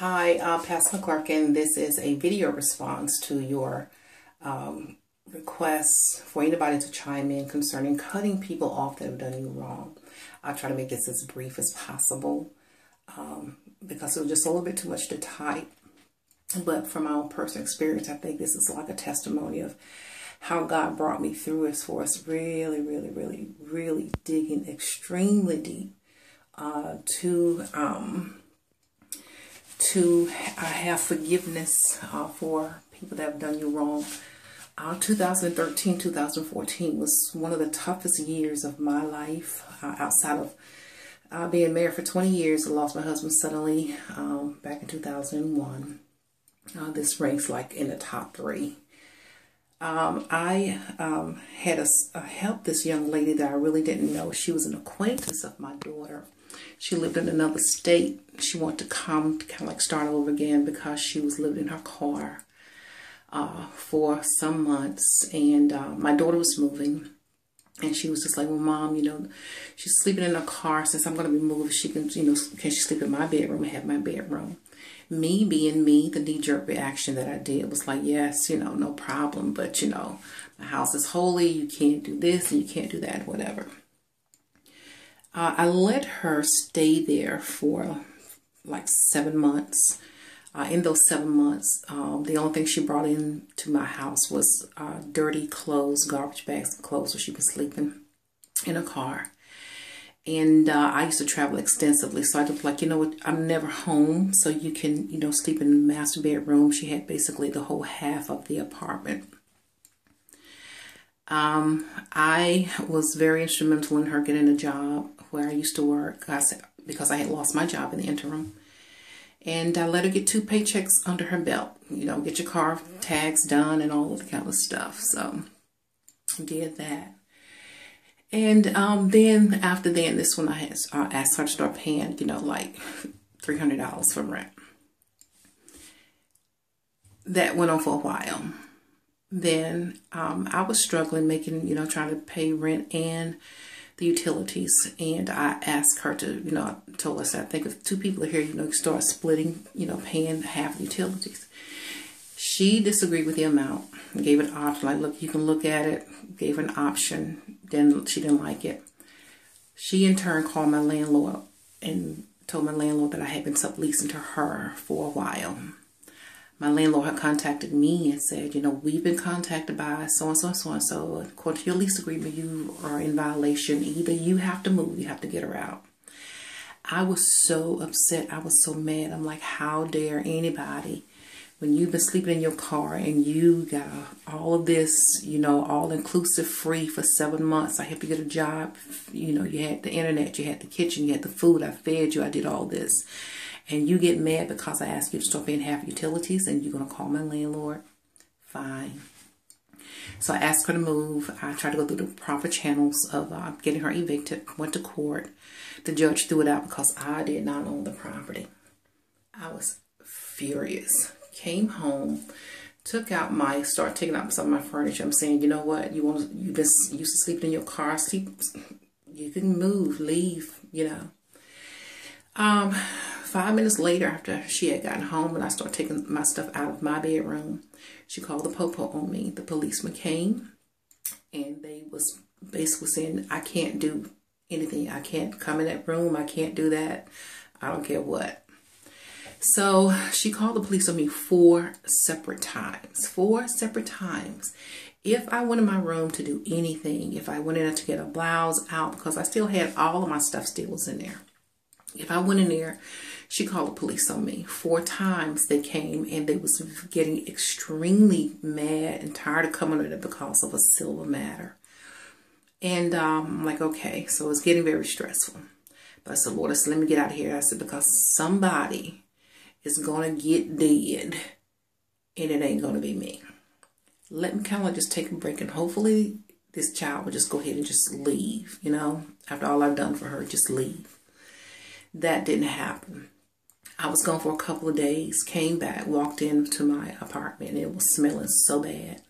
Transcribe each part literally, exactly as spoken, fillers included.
Hi, uh, Pastor McClarkin. This is a video response to your um, requests for anybody to chime in concerning cutting people off that have done you wrong. I'll try to make this as brief as possible um, because it was just a little bit too much to type. But from my own personal experience, I think this is like a testimony of how God brought me through as far as really, really, really, really digging extremely deep uh, to... Um, to uh, have forgiveness uh, for people that have done you wrong. Uh, two thousand thirteen, two thousand fourteen was one of the toughest years of my life uh, outside of uh, being married for twenty years. I lost my husband suddenly um, back in two thousand one. Uh, this ranks like in the top three. Um, I um, had a, a helped this young lady that I really didn't know. She was an acquaintance of my daughter. She lived in another state. She wanted to come to kind of like start over again because she was living in her car uh, for some months. And uh, my daughter was moving. And she was just like, well, Mom, you know, she's sleeping in her car. Since I'm going to be moving, she can, you know, can she sleep in my bedroom and have my bedroom? Me being me, the knee-jerk reaction that I did was like, yes, you know, no problem. But, you know, my house is holy. You can't do this and you can't do that, whatever. Uh, I let her stay there for like seven months. Uh, in those seven months, um, the only thing she brought in to my house was uh, dirty clothes, garbage bags of clothes, so she was sleeping in a car. And uh, I used to travel extensively, so I was like, you know what, I'm never home, so you can, you know, sleep in the master bedroom. She had basically the whole half of the apartment. Um, I was very instrumental in her getting a job where I used to work I said, because I had lost my job in the interim. And I let her get two paychecks under her belt. You know, get your car tags done and all of the kind of stuff. So I did that. And um, then after then, this one I had uh, asked her to start paying, you know, like three hundred dollars for rent. That went on for a while. Then um, I was struggling making, you know, trying to pay rent and the utilities. And I asked her to, you know, I told us, I think if two people are here, you know, you start splitting, you know, paying half the utilities. She disagreed with the amount, gave it an option, like, look, you can look at it, gave her an option. Then she didn't like it. She in turn called my landlord and told my landlord that I had been subleasing to her for a while. My landlord had contacted me and said, you know, we've been contacted by so-and-so, so-and-so. According to your lease agreement, you are in violation. Either you have to move, you have to get her out. I was so upset. I was so mad. I'm like, how dare anybody, when you've been sleeping in your car and you got all of this, you know, all-inclusive free for seven months. I helped you get a job. You know, you had the internet, you had the kitchen, you had the food. I fed you. I did all this. And you get mad because I asked you to start paying half utilities and you're going to call my landlord? Fine. So I asked her to move. I tried to go through the proper channels of uh, getting her evicted. Went to court. The judge threw it out because I did not own the property. I was furious. Came home. Took out my, started taking out some of my furniture. I'm saying, you know what? You want, you've been used to sleeping in your car. Sleep. You can move, leave, you know. Um... Five minutes later, after she had gotten home and I started taking my stuff out of my bedroom, she called the popo on me. The policeman came and they was basically saying, I can't do anything. I can't come in that room. I can't do that. I don't care what. So she called the police on me four separate times. Four separate times. If I went in my room to do anything, if I went in to get a blouse out, because I still had all of my stuff still was in there. If I went in there, she called the police on me. Four times they came and they was getting extremely mad and tired of coming in because of a silver matter. And um, I'm like, okay, so it's getting very stressful. But I said, Lord, I said, let me get out of here. I said, because somebody is going to get dead and it ain't going to be me. Let me kind of like just take a break and hopefully this child will just go ahead and just leave, you know, after all I've done for her, just leave. That didn't happen. I was gone for a couple of days, came back, walked into my apartment, and it was smelling so bad.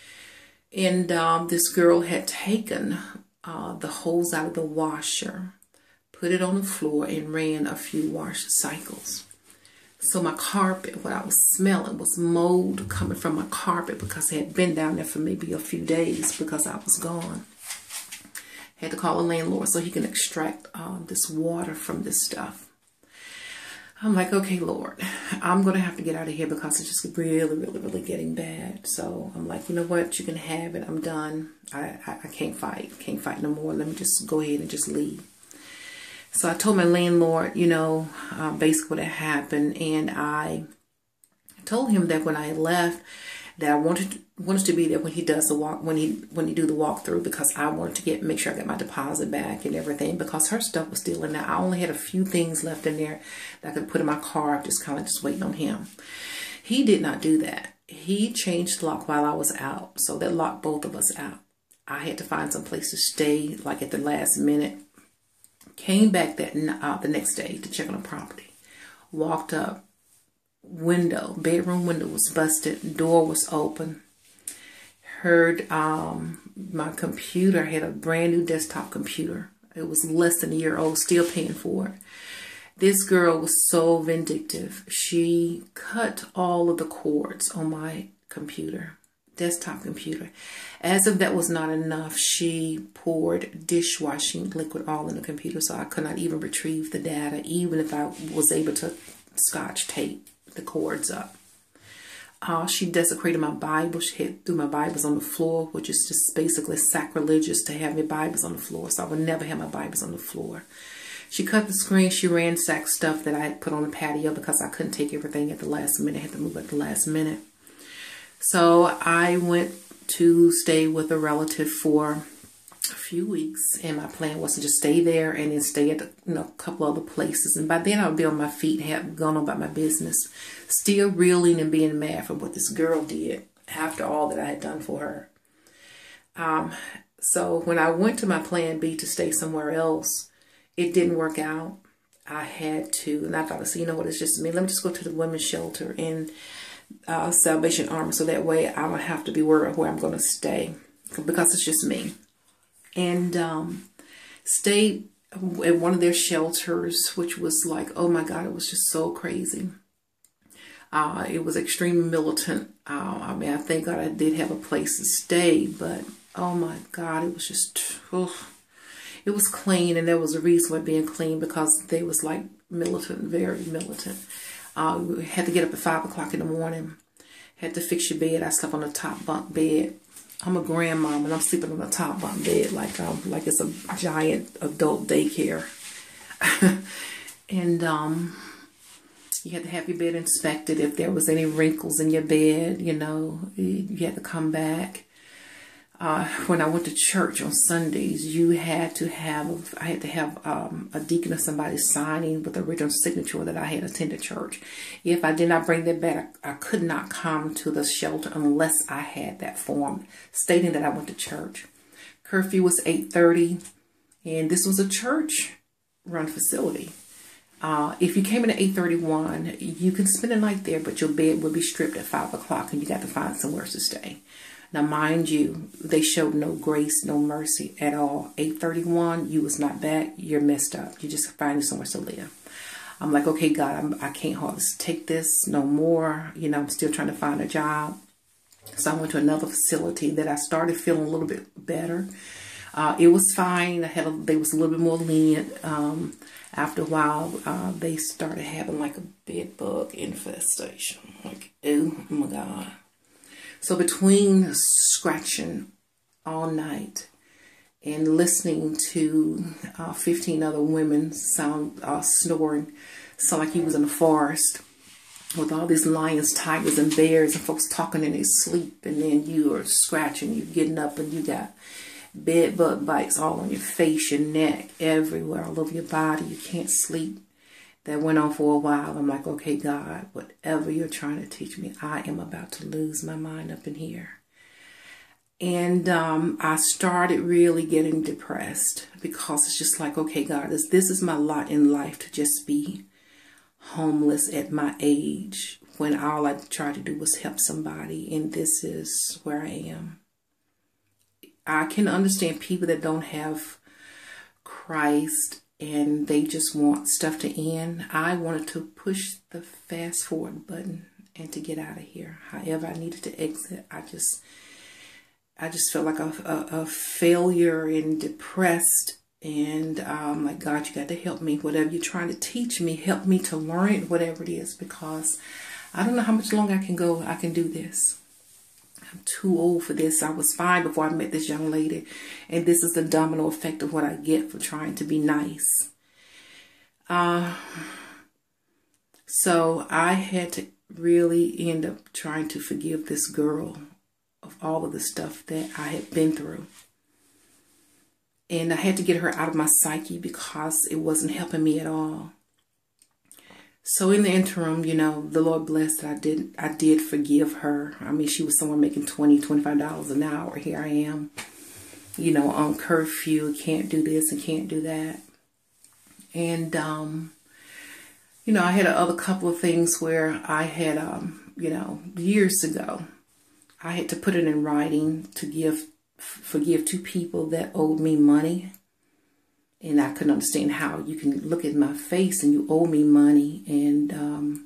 And um, this girl had taken uh, the hose out of the washer, put it on the floor, and ran a few wash cycles. So my carpet, what I was smelling was mold coming from my carpet because it had been down there for maybe a few days because I was gone. Had to call a landlord so he can extract um, this water from this stuff. I'm like, okay, Lord, I'm going to have to get out of here because it's just really, really, really getting bad. So I'm like, you know what? You can have it. I'm done. I, I, I can't fight. Can't fight no more. Let me just go ahead and just leave. So I told my landlord, you know, uh, basically what had happened. And I told him that when I left, that I wanted wanted to be there when he does the walk, when he when he do the walkthrough, because I wanted to get make sure I got my deposit back and everything, because her stuff was still in there. I only had a few things left in there that I could put in my car, just kind of just waiting on him. He did not do that. He changed the lock while I was out, so that locked both of us out. I had to find some place to stay, like at the last minute. Came back that uh, the next day to check on the property. Walked up. Window, bedroom window was busted, door was open. Heard um, my computer, had a brand new desktop computer. It was less than a year old, still paying for it. This girl was so vindictive. She cut all of the cords on my computer, desktop computer. As if that was not enough, she poured dishwashing liquid all in the computer, so I could not even retrieve the data, even if I was able to scotch tape the cords up. Uh, she desecrated my Bible. She had threw my Bibles on the floor, which is just basically sacrilegious to have your Bibles on the floor. So I would never have my Bibles on the floor. She cut the screen. She ransacked stuff that I had put on the patio because I couldn't take everything at the last minute. I had to move at the last minute. So I went to stay with a relative for a few weeks, and my plan was to just stay there and then stay at, you know, a couple other places. And by then I would be on my feet, have gone on about my business, still reeling and being mad for what this girl did after all that I had done for her. Um, so when I went to my plan B to stay somewhere else, it didn't work out. I had to, and I thought, so you know what, it's just me. Let me just go to the women's shelter in uh, Salvation Army, so that way I don't have to be worried where I'm going to stay, because it's just me. And um, stayed at one of their shelters, which was like, oh my God, it was just so crazy. Uh, it was extremely militant. Uh, I mean, I thank God I did have a place to stay, but oh my God, it was just, oh, it was clean. And there was a reason for it being clean, because they was like militant, very militant. Uh, we had to get up at five o'clock in the morning, had to fix your bed. I slept on the top bunk bed. I'm a grandmom and I'm sleeping on the top bunk bed like um like it's a giant adult daycare. And um you had to have your bed inspected. If there was any wrinkles in your bed, you know, you had to come back. Uh, when I went to church on Sundays, you had to have, I had to have um, a deacon or somebody signing with the original signature that I had attended church. If I did not bring that back, I, I could not come to the shelter unless I had that form stating that I went to church. Curfew was eight thirty, and this was a church-run facility. Uh, if you came in at eight thirty-one, you can spend the night there, but your bed would be stripped at five o'clock, and you got to find somewhere to stay. Now, mind you, they showed no grace, no mercy at all. eight thirty-one, you was not back. You're messed up. You just find somewhere to live. I'm like, okay, God, I'm, I can't hardly take this no more. You know, I'm still trying to find a job. So I went to another facility that I started feeling a little bit better. Uh, it was fine. I had a, they was a little bit more lenient. Um, after a while, uh, they started having like a bed bug infestation. Like, oh my God. So between scratching all night and listening to uh, fifteen other women sound uh, snoring, sound like he was in the forest with all these lions, tigers, and bears, and folks talking in their sleep, and then you are scratching, you're getting up, and you got bed bug bites all on your face, your neck, everywhere, all over your body. You can't sleep. That went on for a while. I'm like, okay, God, whatever you're trying to teach me, I am about to lose my mind up in here. And um, I started really getting depressed, because it's just like, okay, God, this, this is my lot in life, to just be homeless at my age, when all I tried to do was help somebody, and this is where I am. I can understand people that don't have Christ and they just want stuff to end. I wanted to push the fast forward button and to get out of here. However, I needed to exit. I just, I just felt like a, a, a failure and depressed. And um, like, God, you got to help me. Whatever you're trying to teach me, help me to learn it, whatever it is, because I don't know how much longer I can go. I can do this. I'm too old for this. I was fine before I met this young lady. And this is the domino effect of what I get for trying to be nice. Uh, so I had to really end up trying to forgive this girl of all of the stuff that I had been through. And I had to get her out of my psyche because it wasn't helping me at all. So in the interim, you know, the Lord blessed that I did, I did forgive her. I mean, she was somewhere making twenty, twenty-five dollars an hour. Here I am, you know, on curfew, can't do this and can't do that. And, um, you know, I had other couple of things where I had, um, you know, years ago, I had to put it in writing to give forgive two people that owed me money. And I couldn't understand how you can look at my face and you owe me money, and um,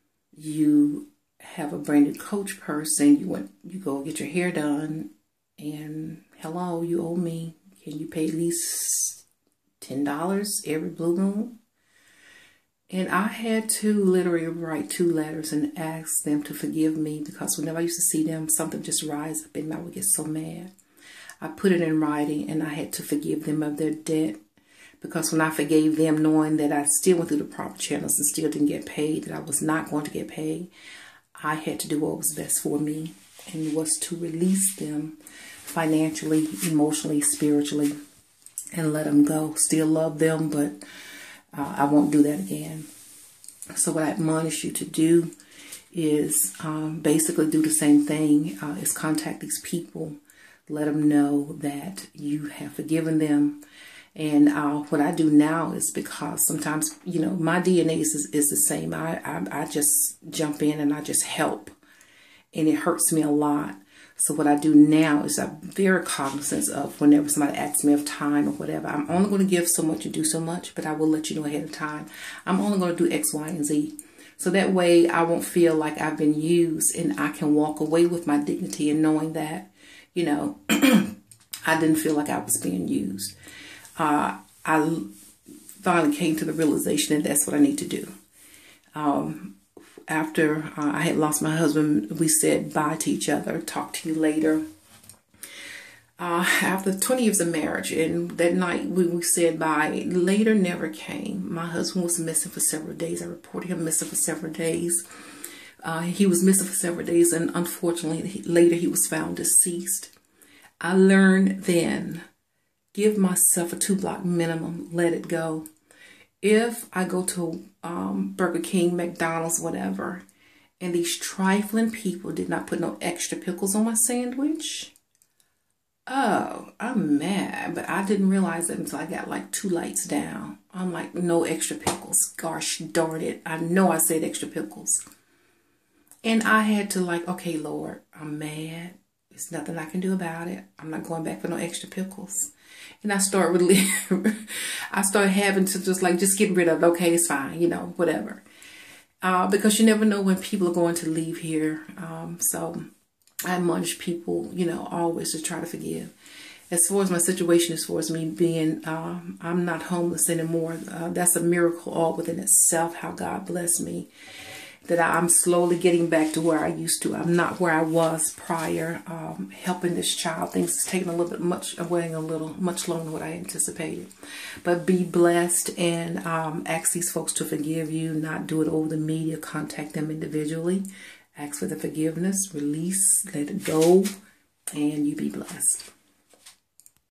you have a branded Coach purse, and you went, you go get your hair done, and hello, you owe me. Can you pay at least ten dollars every blue moon? And I had to literally write two letters and ask them to forgive me, because whenever I used to see them, something just rise up in me. I would get so mad. I put it in writing, and I had to forgive them of their debt, because when I forgave them, knowing that I still went through the proper channels and still didn't get paid, that I was not going to get paid, I had to do what was best for me, and it was to release them financially, emotionally, spiritually, and let them go. Still love them, but uh, I won't do that again. So what I admonish you to do is um, basically do the same thing, uh, is contact these people. Let them know that you have forgiven them. And uh, what I do now is, because sometimes, you know, my D N A is, is the same. I, I, I just jump in and I just help. And it hurts me a lot. So what I do now is I'm very cognizant of whenever somebody asks me of time or whatever. I'm only going to give so much and do so much, but I will let you know ahead of time. I'm only going to do X, Y, and Z. So that way I won't feel like I've been used, and I can walk away with my dignity and knowing that, you know, I didn't feel like I was being used. Uh, I finally came to the realization that that's what I need to do. Um, after uh, I had lost my husband, we said bye to each other, talk to you later. Uh, after twenty years of marriage, and that night when we said bye, later never came. My husband was missing for several days. I reported him missing for several days. Uh, he was missing for several days, and unfortunately, he, later he was found deceased. I learned then, give myself a two-block minimum, let it go. If I go to um, Burger King, McDonald's, whatever, and these trifling people did not put no extra pickles on my sandwich, oh, I'm mad. But I didn't realize that until I got like two lights down. I'm like, no extra pickles. Gosh darn it. I know I said extra pickles. And I had to like, okay, Lord, I'm mad. There's nothing I can do about it. I'm not going back for no extra pickles. And I start really, I start having to just like, just get rid of it. Okay, it's fine, you know, whatever. Uh, because you never know when people are going to leave here. Um, so I admonish people, you know, always to try to forgive. As far as my situation, as far as me being, um, I'm not homeless anymore. Uh, that's a miracle all within itself, how God blessed me. That I'm slowly getting back to where I used to. I'm not where I was prior. Um, helping this child, things is taking a little bit much, weighing a little much longer than what I anticipated. But be blessed, and um, ask these folks to forgive you. Not do it over the media. Contact them individually. Ask for the forgiveness. Release. Let it go, and you be blessed.